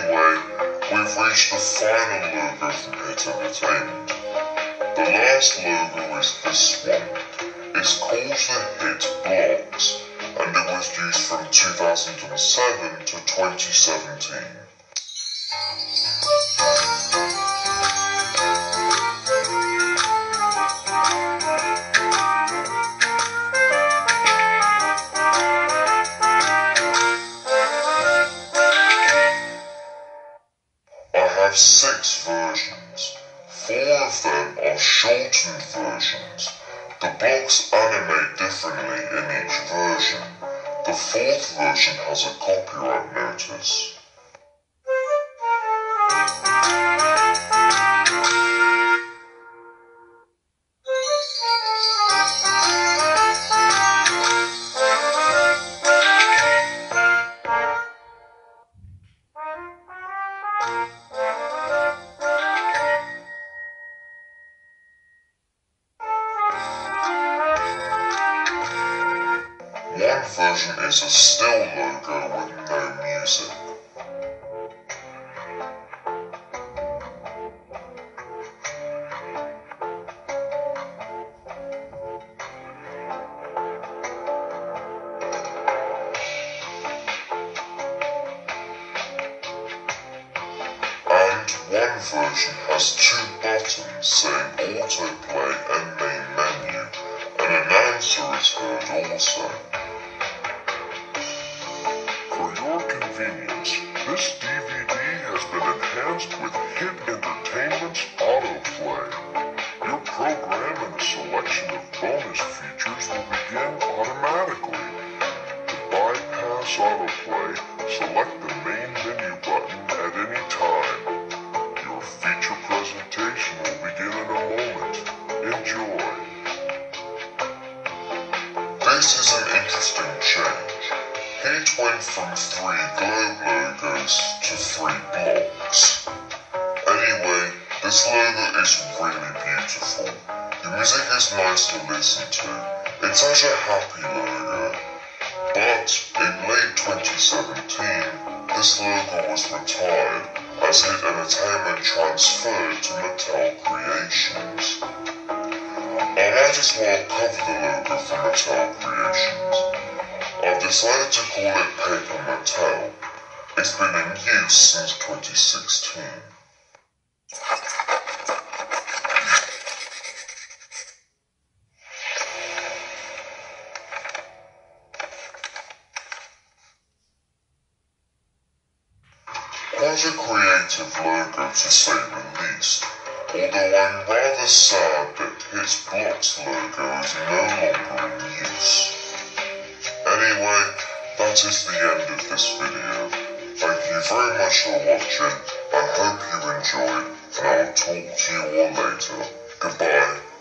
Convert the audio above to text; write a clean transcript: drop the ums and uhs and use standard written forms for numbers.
Anyway, we've reached the final logo from Hit Entertainment. The last logo is this one. It's called the Hit Blocks, and it was used from 2007 to 2017. I have 6 versions. 4 of them are shortened versions. The blocks animate differently in each version. The 4th version has a copyright notice. One version is a still logo with no music. And one version has 2 buttons saying autoplay and main menu. An announcer is heard also. For your convenience, this DVD has been enhanced with Hit Entertainment's autoplay. Your program and a selection of bonus features will begin automatically. To bypass autoplay, select the main menu button at any time. Your feature presentation will begin in a moment. Enjoy. This is an interesting change. Hit went from 3 globe logos to 3 blocks. Anyway, this logo is really beautiful. The music is nice to listen to. It's such a happy logo. But in late 2017, this logo was retired as Hit Entertainment transferred to Mattel Creations. I might as well cover the logo for Mattel Creations. I've decided to call it Paper Mattel. It's been in use since 2016. Quite a creative logo to say the least, although I'm rather sad that Hit Blocks logo is no longer in use. Anyway, that is the end of this video. Thank you very much for watching. I hope you enjoyed, and I'll talk to you all later. Goodbye.